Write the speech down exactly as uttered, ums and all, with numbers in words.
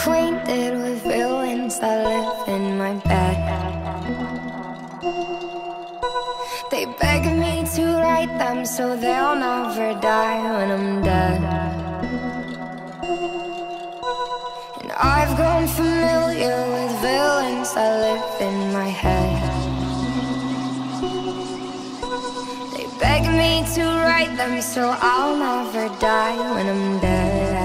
acquainted with villains that live in my bed. They beg me to write them so they'll never die when I'm dead. And I've grown familiar with villains that live in my head. They beg me to write them so I'll never die when I'm dead.